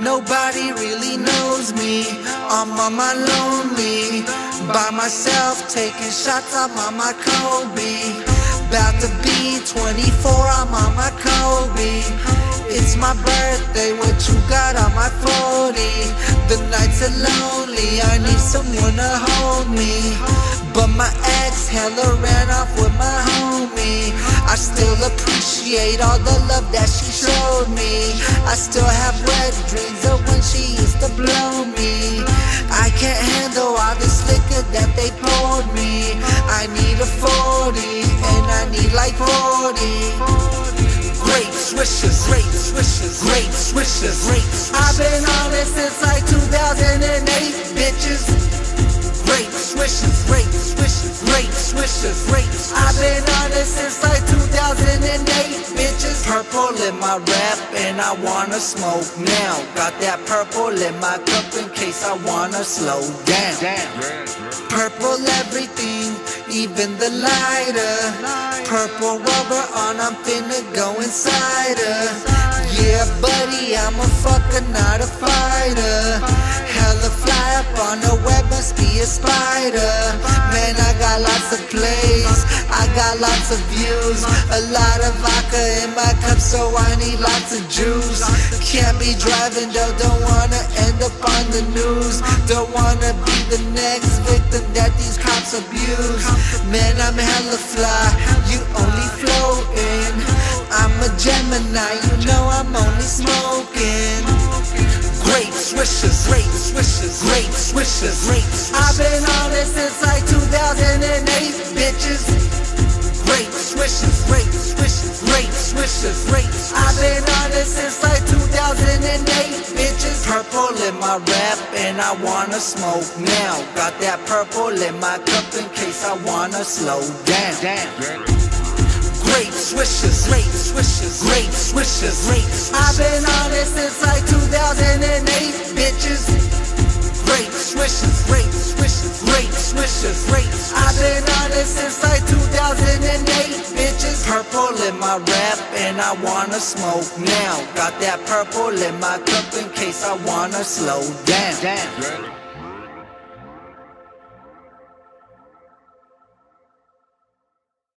Nobody really knows me. I'm on my lonely, by myself, taking shots. I'm on my Kobe. About to be 24, I'm on my Kobe. It's my birthday, what you got on my 40? The nights are lonely, I need someone to hold me. But my ex hella ran off with my homie. I still appreciate all the love that she showed me. I still have wet dreams of when she used to blow me. I can't handle all this liquor that they poured me. I need a 40, and I need like 40. Grape, Swishers, grape, Swishers, grape, Swishers, grape. I've been on it since like 2008, bitches. Grape, Swishers, grape, Swishers, grape, Swishers, grape. I've been on it since like 2008, bitches. Purple in my rap and I wanna smoke now. Got that purple in my cup in case I wanna slow down. Purple everything, even the lighter. Purple rubber on, I'm finna go inside her. Yeah, buddy, I'm a fucker, not a fighter. Hella fly up on the web, must be a spider. Man, I got lots of plays, I got lots of views. A lot of vodka in my cup, so I need lots of juice. Can't be driving though, don't wanna end up on the news. Don't wanna be the next victim that these cops abuse. Man, I'm hella fly, you only floating. I'm a Gemini, you know I'm only smoking. Grape, Swishers, grape, Swishers, grape, Swishers, grape. I've been on it since like 2008, bitches. Grape, Swishers, grape, Swishers, grape, Swishers, grape. I've been on it since like 2008, bitches. Purple in my rap and I wanna smoke now. Got that purple in my cup in case I wanna slow down. Grape, Swishers, grape, Swishers, grape, Swishers, grape. I've been on it since like 2008, bitches. Grape, Swishers, grape, Swishers, grape, Swishers, grape. I've been on it since like 2008, bitches. Purple in my rap and I wanna smoke now. Got that purple in my cup in case I wanna slow down.